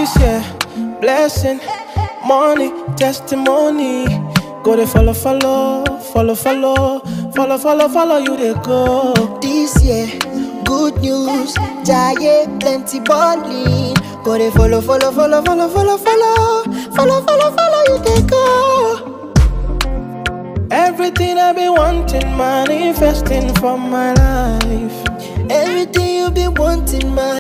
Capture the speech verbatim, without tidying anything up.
This year, blessing, money, testimony. Go to follow, follow, follow, follow, follow, follow, follow you they go. This year, good news, giant plenty balling. Go to follow, follow, follow, follow, follow, follow, follow, follow, follow you they go. Everything I've been wanting, manifesting for my life. Everything you been wanting, man.